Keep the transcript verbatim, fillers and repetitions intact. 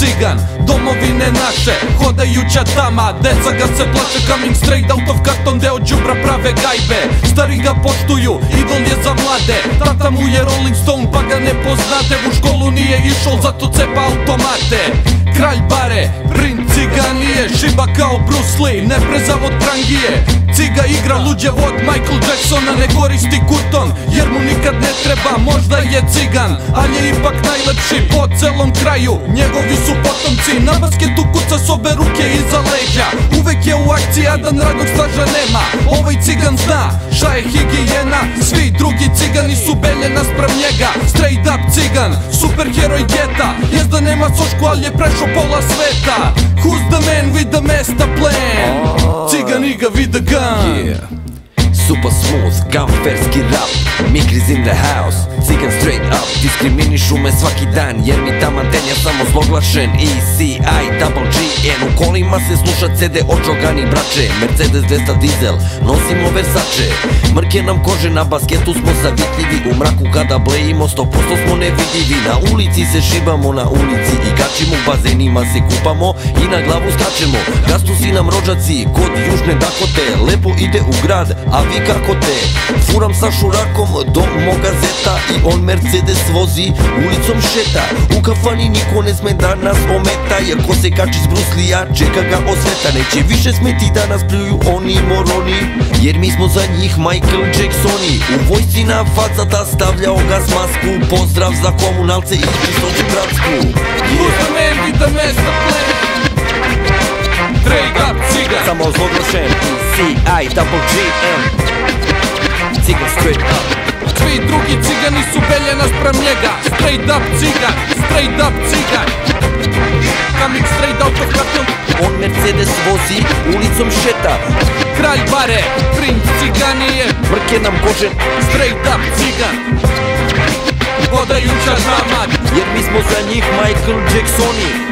cigan, domovine naše, hodajuća tama, deca ga se plače, coming straight out of karton, deo đubra prave gajbe. Stari ga poštuju, idol je za mlade, tata mu je Rolling Stone pa ga ne poznate. U školu nije išol, zato cepa automate. Kralj bare, princ ciganije, šiba kao Bruce Lee, ne prezav od prangije. Ciga igra luđe od Michael Jacksona, ne koristi kurton jer mu nikad ne treba. Možda je cigan, ali je ipak najlepši po celom kraju. Njegovi su potomci, na basketu kuca s obe ruke iza leđa. Uvek je u akciji, a dan radnog staža nema. Ovaj cigan zna šta je higijena, svi drugi cigani su belje naspram njega. Straight up cigan, superheroj geta, jezda nema sošku, ali je prešao pola sveta. Who's the man with the master plan? Ciganiga with the gun. Yeah. Super smooth, gamferski rap, Mikriz in the house, cigan straight up. Diskriminišu me svaki dan, jer mi taman ten ja samo zloglašen. E C I, double G N, u kolima se sluša C D očogani braće. Mercedes dvesta dizel, nosimo Versace. Mrke nam kože, na basketu smo zavitljivi. U mraku kada blejimo, sto posto smo nevidljivi. Na ulici se šibamo, na ulici i kačimo. U bazenima se kupamo i na glavu skačemo. Gastu si nam rođaci, kod Južne Dakote. Lepo ide u grad, a vi kako te? Furam sa šurakom do moga zeta i on Mercedes vozi, ulicom šeta. U kafani niko ne sme da nas ometa, jer ko se kači s Bruslija čeka ga osveta. Neće više smeti da nas pljuju oni moroni, jer mi smo za njih Michael Jacksoni. U vojsci na facata stavljao gas masku, pozdrav za komunalce i čistoću gradsku. Who's the man with the master plan? Straight up cigan, samo zloglašen. E C I, double G N, cigan straight up. Svi drugi cigani su belje naspram njega. Straight up cigan, straight up cigan, coming straight out of karton. On Mercedes vozi, ulicom šeta. Kralj bare, princ ciganije, Mrke nam kože, straight up cigan, hodajuća drama, jer mi smo za njih Michael Jacksoni.